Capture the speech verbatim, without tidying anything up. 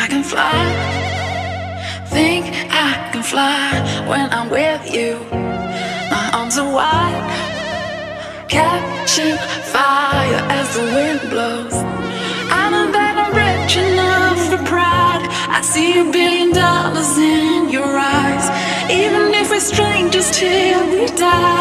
I can fly, think I can fly when I'm with you. My arms are wide, catching fire as the wind blows. I know that I'm rich enough for pride. I see a billion dollars in your eyes. Even if we're strangers till we die.